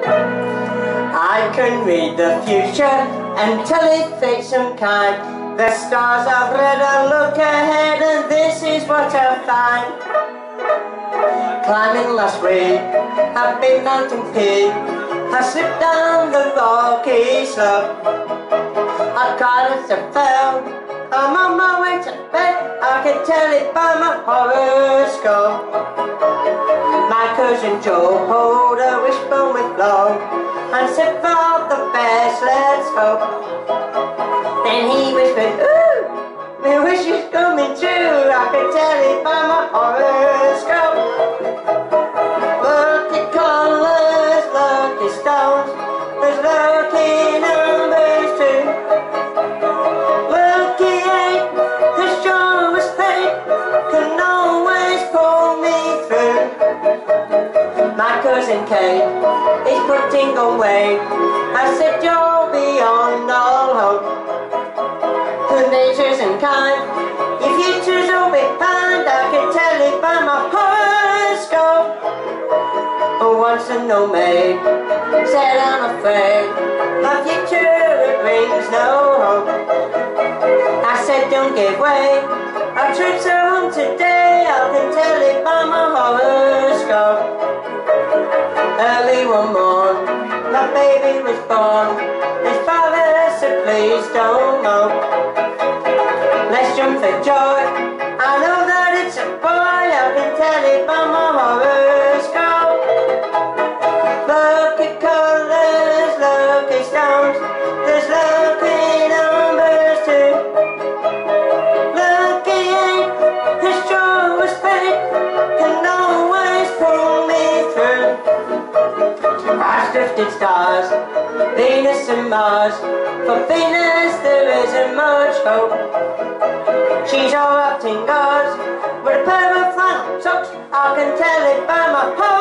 I can read the future and tell it fate's unkind. The stars I've read, I look ahead and this is what I find. Climbing last week, a big mountain peak, I slipped down the rocky slope. I cried as I fell, I'm on my way to bed, I can tell it by my horoscope. My cousin Joe hold a wishbone with blow and said for the best, let's hope. Then he whispered, ooh, my wish is coming true, I can tell it by my horoscope. Lucky colours, lucky stones, there's lucky numbers too. Lucky 8, the surest fate can always pull me through. My cousin Kate is putting away, I said you're beyond all hope. Nature's unkind, if you choose all behind, I can tell it by my horoscope. Once a no maid said I'm afraid my future it brings no hope. I said don't give way, our troops are home today, I can tell it by my horoscope. Early one morn, my baby was born, his father said please don't mope. Let's jump for joy, I know that it's a boy, I can tell it by my horoscope. Lucky colours, lucky stones, there's lucky numbers too. Lucky 8, the surest fate can always pull me through. Past drifted stars, Venus and Mars, for Venus there isn't much hope. She's all wrapped in gauze with a pair of flannel socks, I can tell it by my